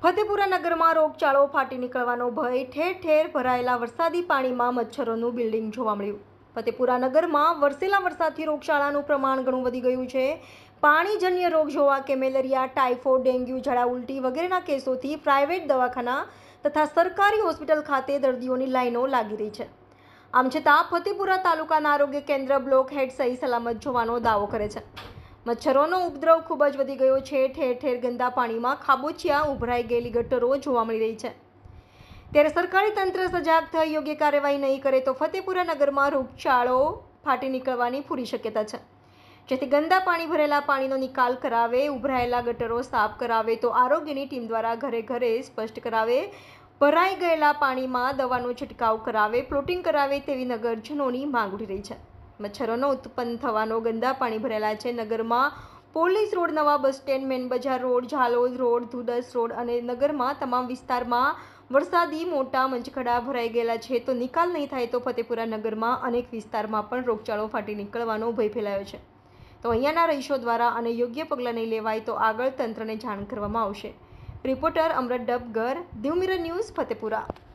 ફતેપુરા નગરમાં રોગચાળો ફાટી નીકળવાનો ભય, ઠેર ઠેર ભરાયેલા વરસાદી પાણીમાં મચ્છરોનું બિલ્ડિંગ જોવા મળ્યું. ફતેપુરા નગરમાં વરસેલા વરસાદથી રોગચાળાનું પ્રમાણ ઘણું વધી ગયું છે. પાણીજન્ય રોગ જેવા કે મેલેરિયા, ટાઇફોઇડ, ડેન્ગ્યુ, ઝાડા ઉલટી વગેરેના કેસોથી પ્રાઇવેટ દવાખાના તથા સરકારી હોસ્પિટલ ખાતે દર્દીઓની લાઈનો લાગી રહી છે. આમ છતાં ફતેપુરા તાલુકાના આરોગ્ય કેન્દ્ર બ્લોક હેડ સહી સલામત જોવાનો દાવો કરે છે. મચ્છરોનો ઉપદ્રવ ખૂબ જ વધી ગયો છે. ઠેર ઠેર ગંદા પાણીમાં ખાબોચિયા ઉભરાઈ ગયેલી ગટરો જોવા મળી રહી છે. ત્યારે સરકારી તંત્ર સજાગ થઈ યોગ્ય કાર્યવાહી નહીં કરે તો ફતેપુરા નગરમાં રોગચાળો ફાટી નીકળવાની પૂરી શક્યતા છે. જેથી ગંદા પાણી ભરેલા પાણીનો નિકાલ કરાવે, ઉભરાયેલા ગટરો સાફ કરાવે તો આરોગ્યની ટીમ દ્વારા ઘરે ઘરે સ્પષ્ટ કરાવે, ભરાઈ ગયેલા પાણીમાં દવાનો છંટકાવ કરાવે, પ્લોટિંગ કરાવે તેવી નગરજનોની માંગ ઉઠી રહી છે. મચ્છરોનો ઉત્પન્ન થવાનો ગંદા પાણી ભરેલા છે. નગરમાં પોલીસ રોડ, નવા બસ સ્ટેન્ડ, મેન બજાર road, Jhalod road, Dhudas road અને નગરમાં તમામ વિસ્તારમાં વરસાદી મોટા મંચખડા ભરાઈ ગયેલા છે. તો નિકાલ નહીં થાય તો ફતેપુરા નગરમાં અનેક વિસ્તારમાં પણ રોગચાળો ફાટી નીકળવાનો ભય ફેલાયો છે. તો અહીંયાના રહીશો દ્વારા અને યોગ્ય પગલાં નહીં લેવાય તો આગળ તંત્રને જાણ કરવામાં આવશે. Reporter Amrat Dabgar, Div mirror news, Fatepura.